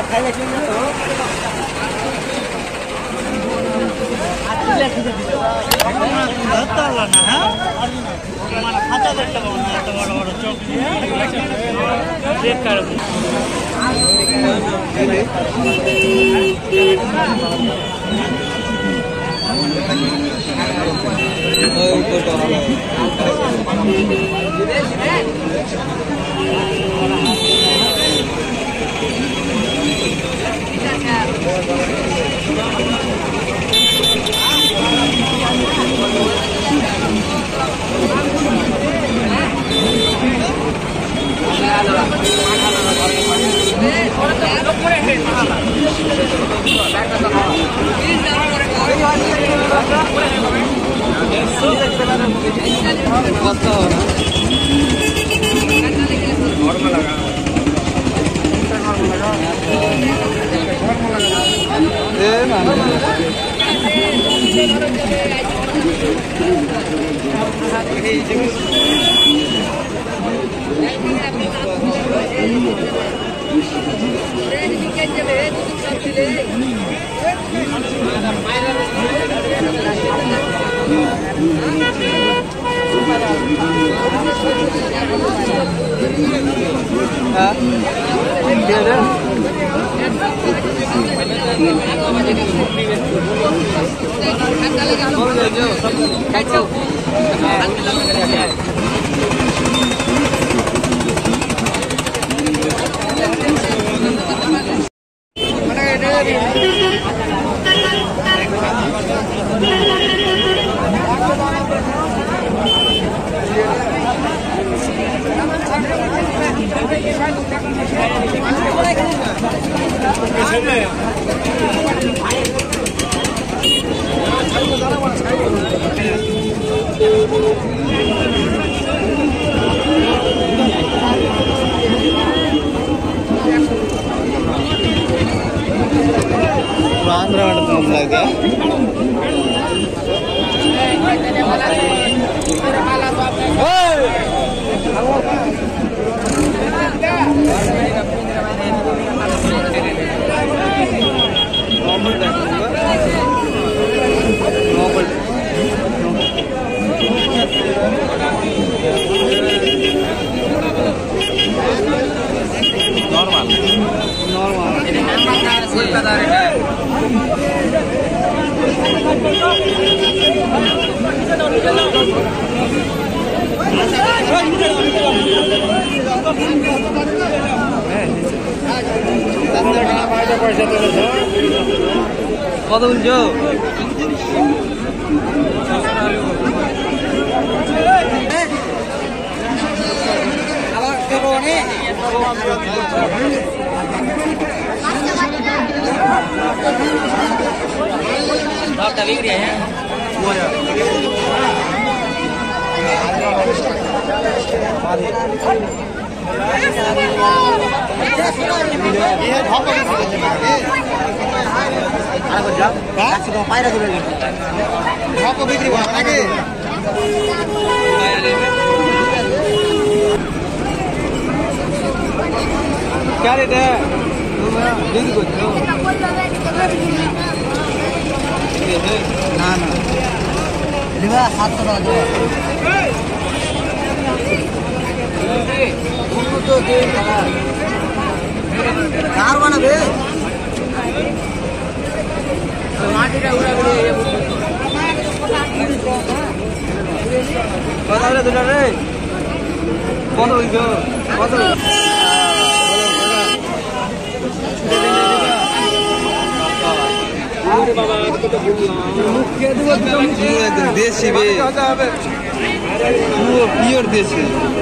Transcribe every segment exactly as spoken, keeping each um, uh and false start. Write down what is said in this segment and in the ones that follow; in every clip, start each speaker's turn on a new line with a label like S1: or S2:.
S1: क्या रेट है? ना ना लिवा सात सौ कार वाला बे कता रे दुला रे कत হইছো কত अरे बाबा तो तो मुख्य दुआ एकदम देसी बे वो प्योर देसी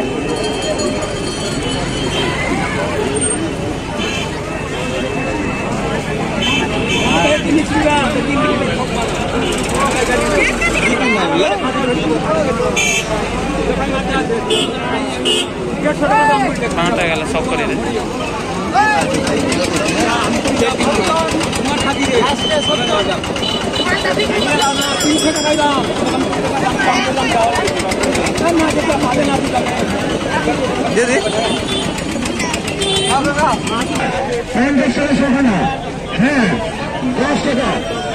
S1: कांटा गला सब करे रे दे दे
S2: পঞ্চাশ টাকা শোখানা, হ্যাঁ দশ টাকা।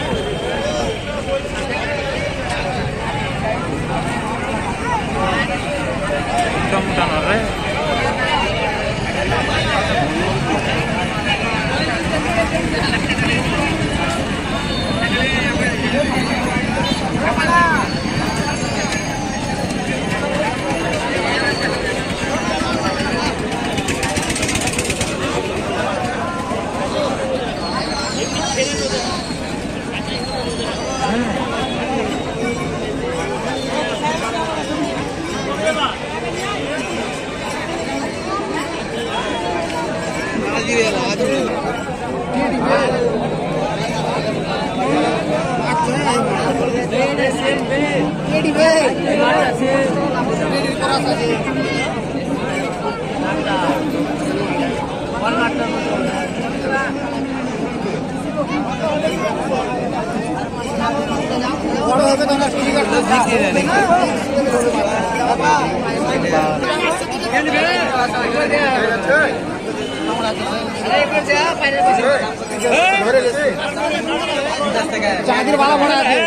S2: চাঁদের বালা ভরা আছে।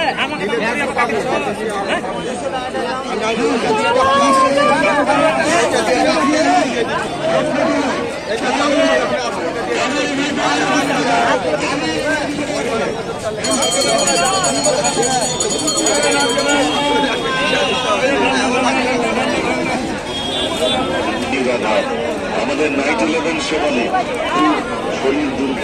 S3: আমাদের নাইট ইলেভেন সেবানে শরীর দুর্গ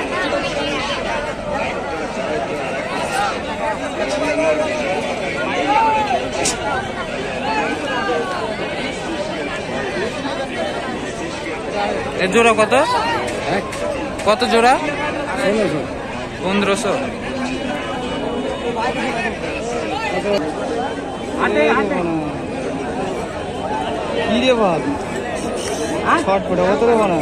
S1: এর জোড়া কত? কত জোড়া? পনেরোশো। কি রে বল ছটফট অত রে বানা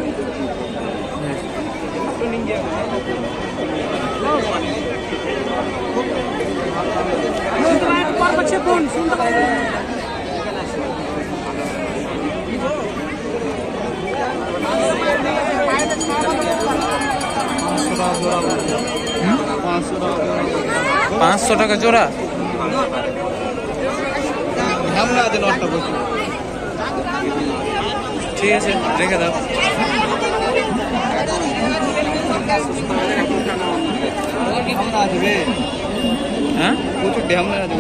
S1: পাঁচশো টাকা জোড়া। ঠিক আছে রেখে দাও। হ্যাঁ প্রচুর ঢ্যামনা আছে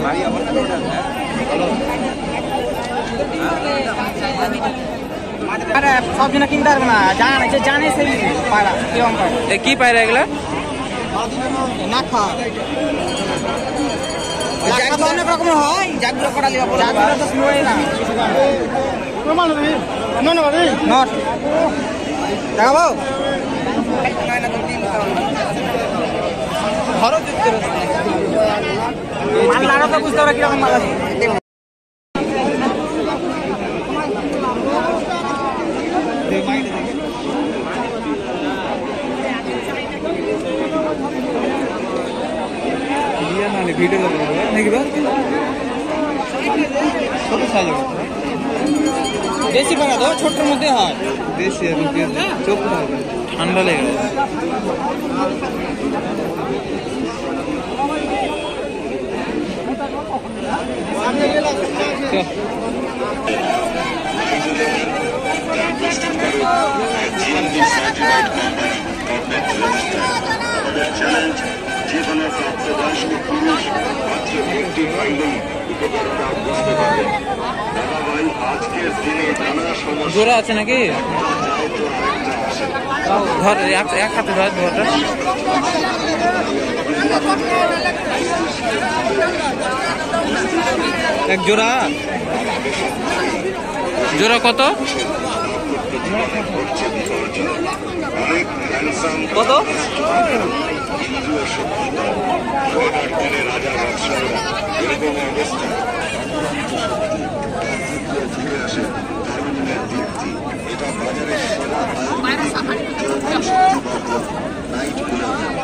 S4: সব জন্য কিনতে পারবে না, জানে যে জানে সেই পায়রা কেমন পায়।
S1: কি পায়রা এগুলা?
S4: নাখা অনেক রকমের হয়, জাগুলো করা জাগুলো তো শুরু হয় না। নট দেখাবো মাল আরো তো বুঝতে পারে কিরকম মাল আছে।
S1: ভিডিও নাকি ছোট সাইজ
S4: দেশি পায়রা তো ছোট্টর মধ্যে হয়।
S1: দেশি চোখ ঠান্ডা লেগে
S3: জীবনের প্রাপ্তবয়স্ক পুরুষ মাত্র একটি পাইলেই উপকারটা বুঝতে পারবে। দাদা ভাই আজকের দিনে নানা সমস্যা
S1: জোড়া আছে নাকি? ধর এক হাতে ধর ধরটা। এক জোড়া জোড়া কত? কত?
S3: রাজা বাদশাহরা এরকম অবস্থা ফিরে আসে ধর্মের দীপ্তি। এটা বাজারের সেরা নাইট ইলেভেন।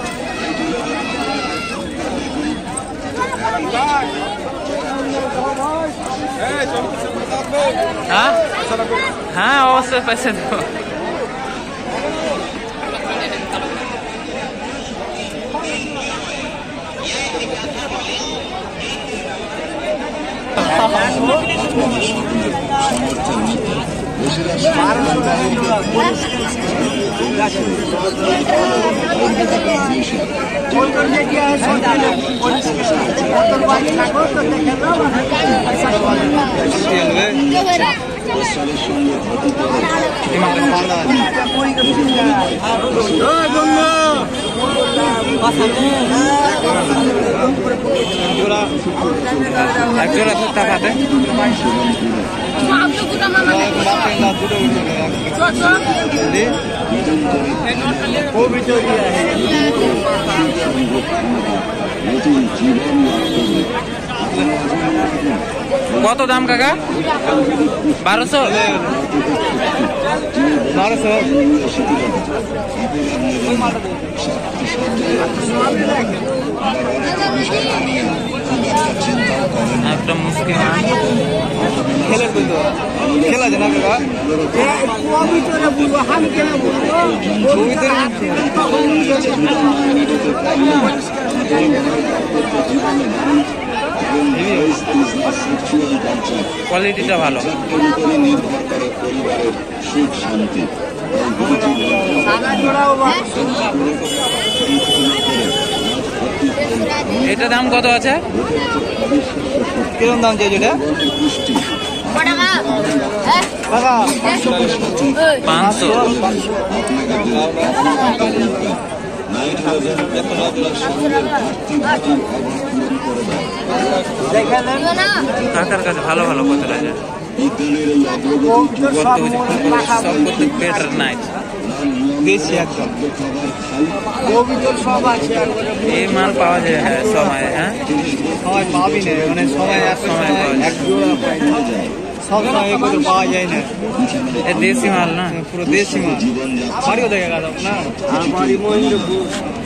S1: হ্যাঁ হ্যাঁ অবশ্যই পয়সা দেবো। এক জোড়া কুত্তা খাতে কত দাম কাকা? বারোশো বারোশো একটা মুশকিল খেলে খেলা যায় না কাকা কোয়ালিটিটা ভালো। এটা দাম কত আছে? কিরকম দাম চাই এটা? পাঁচশো। কাকার কাছে ভালো ভালো কত লাগে সব করতে বেটার নাই দেশি একদম এই মাল পাওয়া যায় হ্যাঁ সময় হ্যাঁ সময় পাবি না মানে সময় এক সময় সব সময় এগুলো পাওয়া যায় না। এ দেশি মাল না পুরো দেশি মাল। বাড়িও দেখে গেল না আর বাড়ি মহেন্দ্রপুর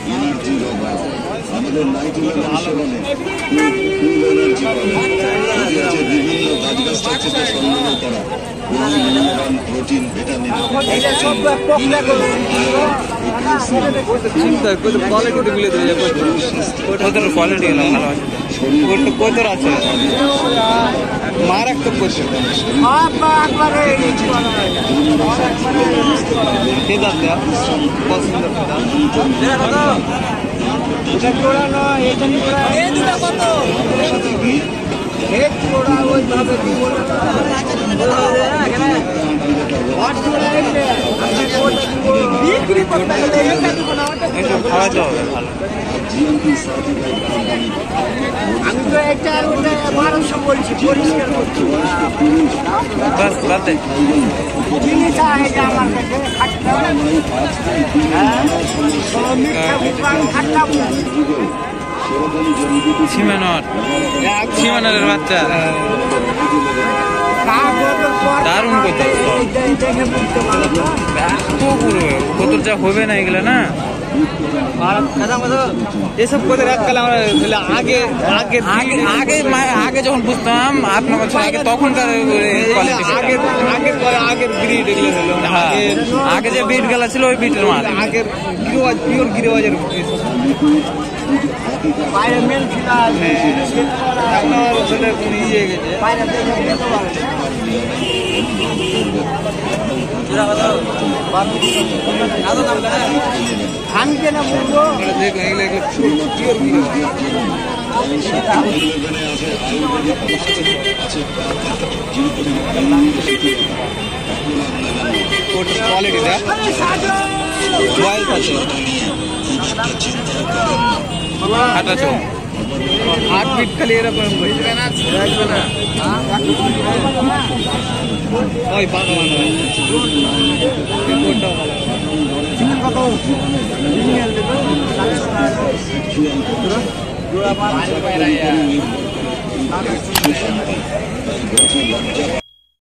S1: আমাদের নাইট্রোজেন সেবনে বিভিন্ন গাছগাছরা থেকে সংগ্রহ করা প্রোটিন ভিটামিন কোয়ালিটি ভালো আছে কোথার আছে মারাত্মক করছে খাওয়াতে হবে ভালো। আমি তো একটা বারোশো বলছি পরিষ্কার করছি বাস বাদে জিনিস আছে আমার কাছে সীমানট সীমানের বাচ্চা দারুণ কত কত যা হবে না এগুলো না এসব করে আগে আগে আগে আগে যখন বুঝতাম আপনার বছর আগে তখনকার আগের আগের আগের ব্রিড এগুলো হলো আগে যে ব্রিড গেলা ছিল ওই ব্রিডের মাল আগের গিরোয়াজ পিওর গিরোয়াজের বাইরে মেল খিলা আছে আপনার ছেলে পুরি ইয়ে গেছে বাইরে দেখে যেতে পারে জোড়া কত বারো কত দাম করে আমি কেন বলবো দেখো এগুলো এগুলো পিওর গিরো কোয়ালিটিটা রয়্যাল আছে আঠাশো আট ফিট খালি এরকম ওই পাকা ভালো